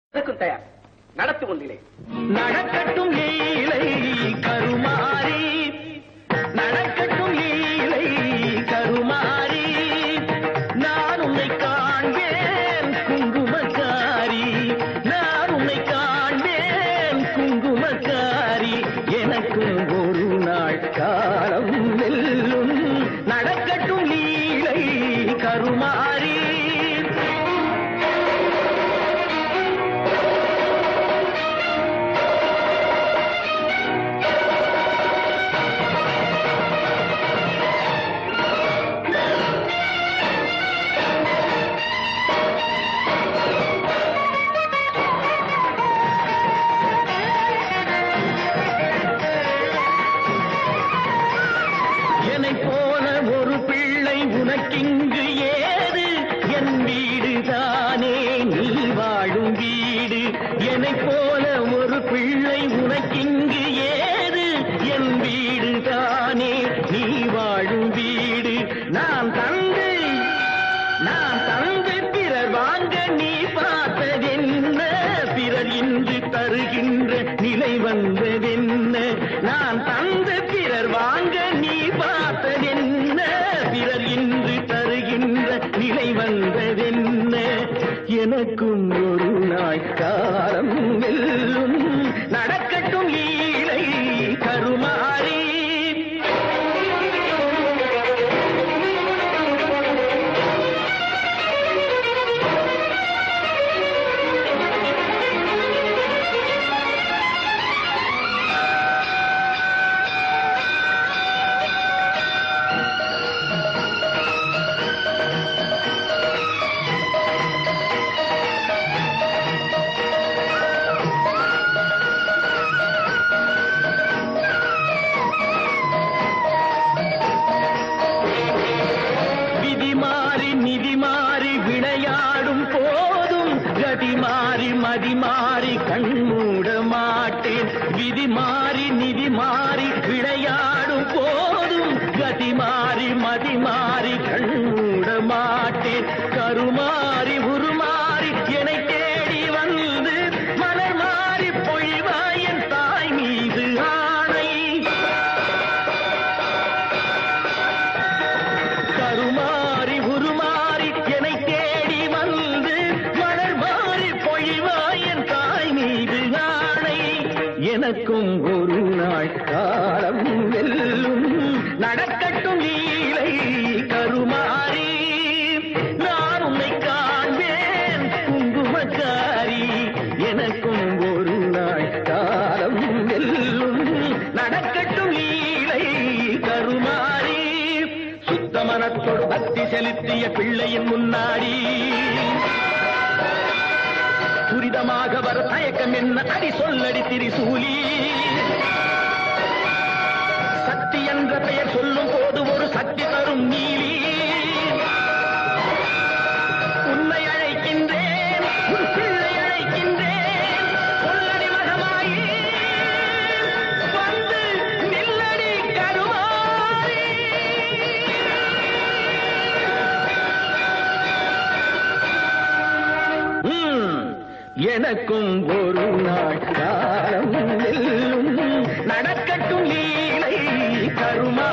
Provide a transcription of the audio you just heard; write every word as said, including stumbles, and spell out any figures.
அதுக்கும் தயார். நடத்து கொண்டிலே நடக்கட்டும் லீலை கருமாரி, நடக்கட்டும் லீலை கருமாரி, நான் உன்னை காண்பேன் குங்குமக்காரி, நான் உன்னை காண்பேன் குங்குமக்காரி, எனக்கும் ஒரு நாள் காலம் வெல்லும். நடக்கட்டும் லீலை கருமாரி. போல ஒரு பிள்ளை உனக்கிங்கு ஏது, என் வீடு தானே நீ வாழும் வீடு. என்னை போல ஒரு பிள்ளை உனக்கிங்கு ஏது, என் வீடு தானே நீ வாழும் வீடு. நான் தந்து நான் தந்து பிறர் வாங்க நீ பார்த்ததென்ன, பிறர் இன்று தருகின்ற நிலை வந்ததென்ன. நான் தந்து பிறர் வாங்க நீ பார்த்ததென்ன, பிறர் இன்று தருகின்ற நிலை வந்ததென்ன. எனக்கும் ஒரு நாள் காலம் வெல்லும். நடக்கட்டும் லீலை கருமாரி. மதி மாறி கண்மூட மாட்டேன், விதி மாறி நிதி மாறி விளையாடும் போதும், கதி மாறி மதி மாறி கண்மூட மாட்டேன். கருமாறி உருமாறி என்னை தேடி வந்து மலர் மாறி பொழிவாய் என் தாய் மீது ஆணை. கருமாறி உருமாறி என்னை தேடி வந்து மலர் மாறி பொழிவாய் என் தாய் மீது ஆணை. எனக்கும் ஒரு நாள் காலம் வெல்லும். நடக்கட்டும் லீலை கருமாரி. நான் உன்னை காண்பேன் குங்குமக்காரி, எனக்கும் ஒரு நாள் காலம் வெல்லும். நடக்கட்டும் லீலை கருமாரி. சுத்த மனத்தோடு பக்தி செலுத்திய பிள்ளையின் முன்னாடி துரிதமாக வர தயக்கம் என்ன அடி சொல்லடி திரிசூலி. சக்தி என்ற பெயர் சொல்லும் போது ஒரு சக்தி தரும் நீலி. உன்னை அழைக்கின்றேன், உன் பிள்ளை அழைக்கின்றேன், சொல்லடி மகமாயி வந்து நில்லடி கருமாரி. எனக்கும் ஒரு நாள் காலம் வெல்லும். நடக்கட்டும் லீலை கருமா.